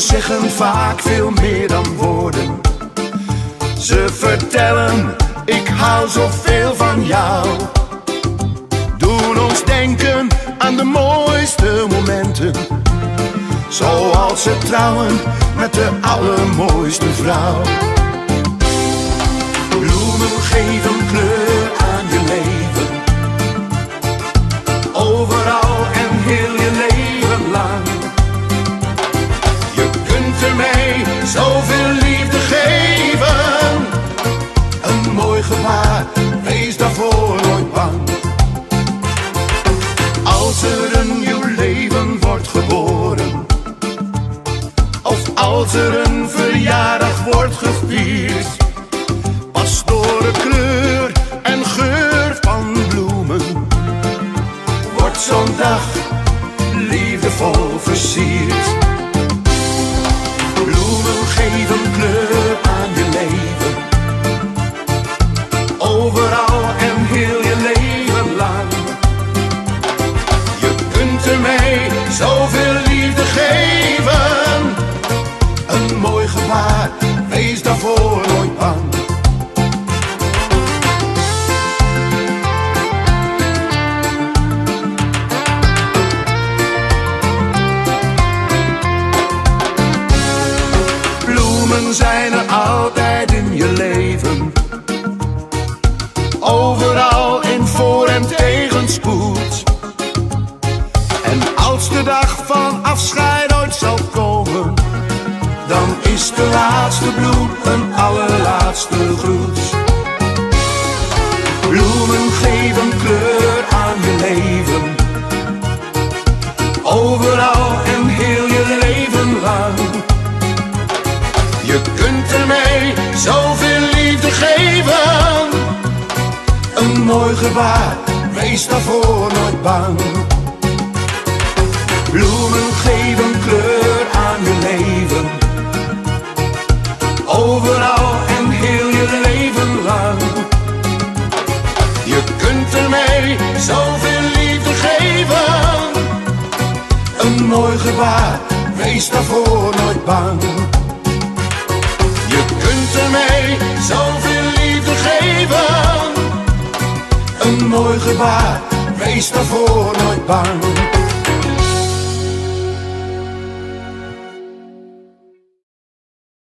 zeggen vaak veel meer dan woorden. Ze vertellen, ik hou zoveel van jou. Doen ons denken aan de mooiste momenten, zoals ze trouwen met de allermooiste vrouw. Bloemen geven kleur aan je leven, overal en heel je leven lang. Je kunt ermee zoveel liefde geven. Een mooi gebaar, wees daarvoor nooit bang. Als er een nieuw leven wordt geboren, of als er een verjaardag wordt gevierd, pas door de kleur en geur van bloemen wordt zo'n dag liefdevol versierd. Bloemen geven kleur aan je leven, overal en heel je leven lang. Je kunt ermee zoveel liefde geven. Een mooi gebaar, wees daarvoor nooit bang. Bloemen zijn er altijd in je leven, overal in voor- en tegenspoed. En als de dag van afscheid ooit zal komen, dan is de laatste bloem een allerlaatste groet. Bloemen geven kleur aan je leven, overal en heel je leven lang. Je kunt ermee zoveel liefde geven. Een mooi gebaar, wees daarvoor nooit bang. Bloemen geven kleur aan je leven, overal en heel je leven lang. Je kunt ermee zoveel liefde geven. Een mooi gebaar, wees daarvoor nooit bang. Je kunt ermee zoveel liefde geven. Een mooi gebaar, wees daarvoor nooit bang.